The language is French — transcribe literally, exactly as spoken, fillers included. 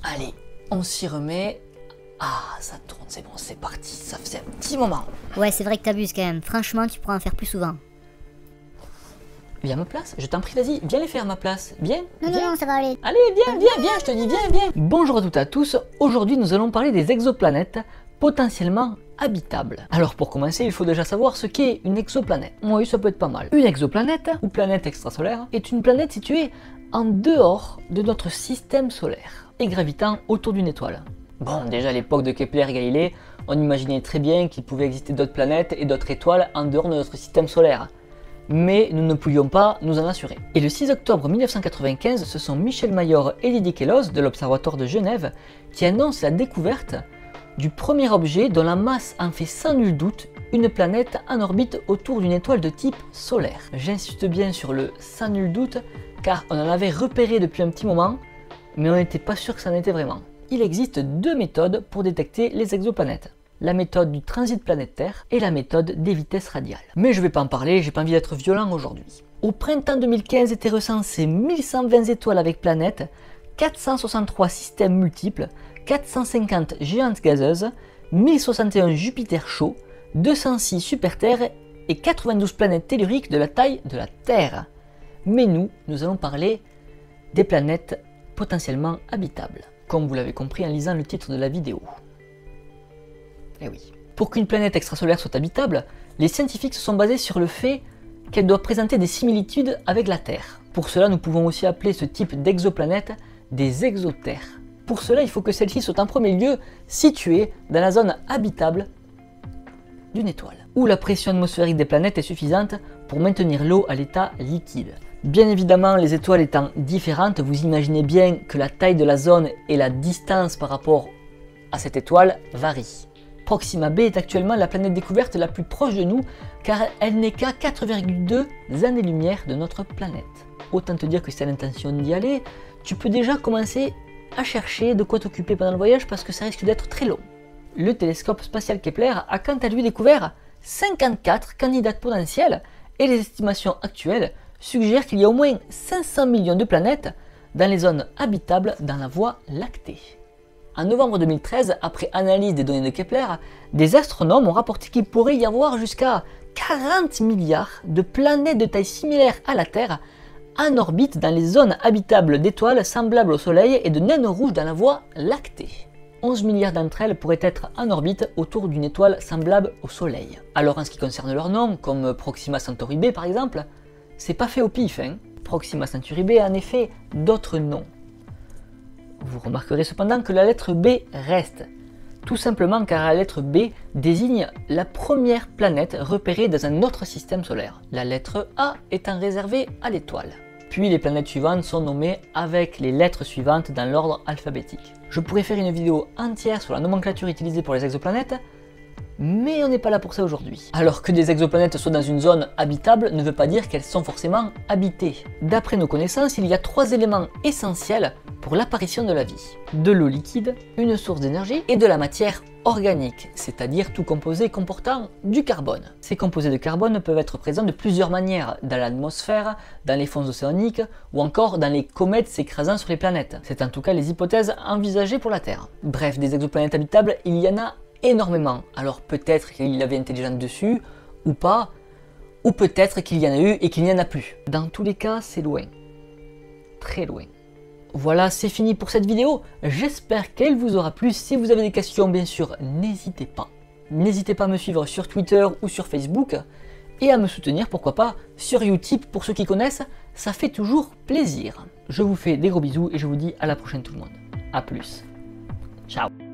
Allez, on s'y remet. Ah, ça tourne, c'est bon, c'est parti, ça faisait un petit moment. Ouais, c'est vrai que t'abuses quand même. Franchement, tu pourrais en faire plus souvent. Viens à ma place, je t'en prie, vas-y, viens les faire à ma place. Viens, Non, viens. non, non, ça va aller. Allez, viens, viens, viens, je te dis, viens, viens. Bonjour à toutes et à tous, aujourd'hui nous allons parler des exoplanètes potentiellement habitables. Alors pour commencer, il faut déjà savoir ce qu'est une exoplanète. Oui, ça peut être pas mal. Une exoplanète, ou planète extrasolaire, est une planète située en dehors de notre système solaire et gravitant autour d'une étoile. Bon, déjà à l'époque de Kepler et Galilée, on imaginait très bien qu'il pouvait exister d'autres planètes et d'autres étoiles en dehors de notre système solaire. Mais nous ne pouvions pas nous en assurer. Et le six octobre mille neuf cent quatre-vingt-quinze, ce sont Michel Mayor et Didier Queloz de l'Observatoire de Genève qui annoncent la découverte du premier objet dont la masse en fait sans nul doute une planète en orbite autour d'une étoile de type solaire. J'insiste bien sur le sans nul doute car on en avait repéré depuis un petit moment, mais on n'était pas sûr que ça en était vraiment. Il existe deux méthodes pour détecter les exoplanètes. La méthode du transit planétaire et la méthode des vitesses radiales. Mais je vais pas en parler, j'ai pas envie d'être violent aujourd'hui. Au printemps deux mille quinze étaient recensées mille cent vingt étoiles avec planètes, quatre cent soixante-trois systèmes multiples, quatre cent cinquante géantes gazeuses, mille soixante et un Jupiter chauds, deux cent six super-terres et quatre-vingt-douze planètes telluriques de la taille de la Terre. Mais nous, nous allons parler des planètes potentiellement habitables, comme vous l'avez compris en lisant le titre de la vidéo. Eh oui. Pour qu'une planète extrasolaire soit habitable, les scientifiques se sont basés sur le fait qu'elle doit présenter des similitudes avec la Terre. Pour cela, nous pouvons aussi appeler ce type d'exoplanète des exoterres. Pour cela, il faut que celle-ci soit en premier lieu située dans la zone habitable d'une étoile, où la pression atmosphérique des planètes est suffisante pour maintenir l'eau à l'état liquide. Bien évidemment, les étoiles étant différentes, vous imaginez bien que la taille de la zone et la distance par rapport à cette étoile varient. Proxima b est actuellement la planète découverte la plus proche de nous car elle n'est qu'à quatre virgule deux années-lumière de notre planète. Autant te dire que si tu as l'intention d'y aller, tu peux déjà commencer à chercher de quoi t'occuper pendant le voyage parce que ça risque d'être très long. Le télescope spatial Kepler a quant à lui découvert cinquante-quatre candidates potentielles et les estimations actuelles suggèrent qu'il y a au moins cinq cents millions de planètes dans les zones habitables dans la Voie lactée. En novembre deux mille treize, après analyse des données de Kepler, des astronomes ont rapporté qu'il pourrait y avoir jusqu'à quarante milliards de planètes de taille similaire à la Terre en orbite dans les zones habitables d'étoiles semblables au Soleil et de naines rouges dans la Voie lactée. onze milliards d'entre elles pourraient être en orbite autour d'une étoile semblable au Soleil. Alors en ce qui concerne leurs noms, comme Proxima Centauri b par exemple, c'est pas fait au pif, hein. Proxima Centauri b a en effet d'autres noms. Vous remarquerez cependant que la lettre B reste, tout simplement car la lettre B désigne la première planète repérée dans un autre système solaire, la lettre A étant réservée à l'étoile. Puis les planètes suivantes sont nommées avec les lettres suivantes dans l'ordre alphabétique. Je pourrais faire une vidéo entière sur la nomenclature utilisée pour les exoplanètes, mais on n'est pas là pour ça aujourd'hui. Alors que des exoplanètes soient dans une zone habitable ne veut pas dire qu'elles sont forcément habitées. D'après nos connaissances, il y a trois éléments essentiels pour l'apparition de la vie. De l'eau liquide, une source d'énergie et de la matière organique, c'est-à-dire tout composé comportant du carbone. Ces composés de carbone peuvent être présents de plusieurs manières, dans l'atmosphère, dans les fonds océaniques ou encore dans les comètes s'écrasant sur les planètes. C'est en tout cas les hypothèses envisagées pour la Terre. Bref, des exoplanètes habitables, il y en a énormément. Alors peut-être qu'il y avait intelligente dessus, ou pas, ou peut-être qu'il y en a eu et qu'il n'y en a plus. Dans tous les cas, c'est loin. Très loin. Voilà, c'est fini pour cette vidéo. J'espère qu'elle vous aura plu. Si vous avez des questions, bien sûr, n'hésitez pas. N'hésitez pas à me suivre sur Twitter ou sur Facebook et à me soutenir, pourquoi pas, sur Utip pour ceux qui connaissent. Ça fait toujours plaisir. Je vous fais des gros bisous et je vous dis à la prochaine tout le monde. A plus. Ciao.